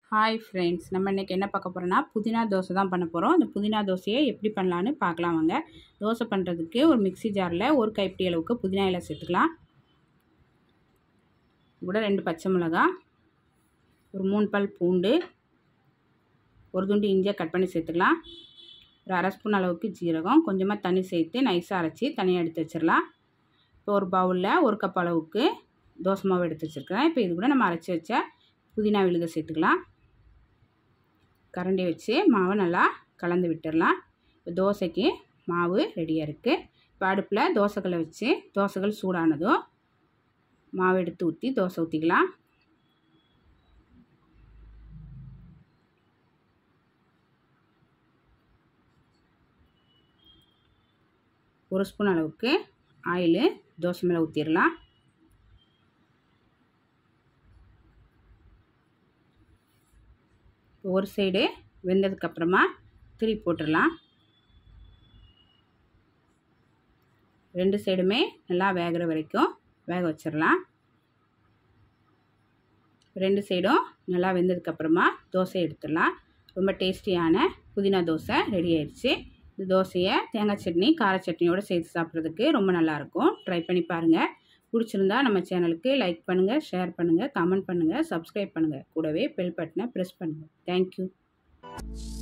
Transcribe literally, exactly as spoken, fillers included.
Hi friends, நம்ம இன்றைக்கி என்ன பார்க்க போகிறோன்னா புதினா தோசை தான் பண்ண போகிறோம். அந்த புதினா தோசையை எப்படி பண்ணலான்னு பார்க்கலாம் வாங்க. தோசை பண்ணுறதுக்கு ஒரு மிக்ஸி ஜாரில் ஒரு கைப்பிடி அளவுக்கு புதினா இலை சேர்த்துக்கலாம். கூட ரெண்டு பச்சை மிளகாய், ஒரு மூணு பல் பூண்டு, ஒரு துண்டு இஞ்சியை கட் பண்ணி சேர்த்துக்கலாம். ஒரு அரை ஸ்பூன் அளவுக்கு ஜீரகம், கொஞ்சமாக தண்ணி சேர்த்து நைஸாக அரைச்சி தனியாக எடுத்து வச்சிடலாம். இப்போ ஒரு பவுலில் ஒரு கப் அளவுக்கு தோசை மாவு எடுத்து வச்சுருக்கிறேன். இப்போ இது கூட நம்ம அரைச்சி வச்ச புதினா விழுதை சேர்த்துக்கலாம். கரண்டி வச்சு மாவை நல்லா கலந்து விட்டுடலாம். இப்போ தோசைக்கு மாவு ரெடியாக இருக்குது. இப்போ அடுப்பில் தோசைகளை வச்சு தோசைகள் சூடானதும் மாவு எடுத்து ஊற்றி தோசை ஊற்றிக்கலாம். ஒரு ஸ்பூன் அளவுக்கு ஆயில் தோசை மேலே ஊற்றிடலாம். ஒரு சைடு வெந்ததுக்கப்புறமா திருப்பி போட்டுடலாம். ரெண்டு சைடுமே நல்லா வேகிற வரைக்கும் வேக வச்சிடலாம். ரெண்டு சைடும் நல்லா வெந்ததுக்கப்புறமா தோசை எடுத்துடலாம். ரொம்ப டேஸ்டியான புதினா தோசை ரெடி ஆயிடுச்சு. இந்த தோசையை தேங்காய் சட்னி கார சட்னியோடு சேர்த்து சாப்பிட்றதுக்கு ரொம்ப நல்லாயிருக்கும். ட்ரை பண்ணி பாருங்கள். பிடிச்சிருந்தா நம்ம சேனலுக்கு லைக் பண்ணுங்கள், ஷேர் பண்ணுங்கள், கமெண்ட் பண்ணுங்கள், சப்ஸ்கிரைப் பண்ணுங்கள். கூடவே பெல் பட்டனை ப்ரெஸ் பண்ணுங்கள். தேங்க்யூ.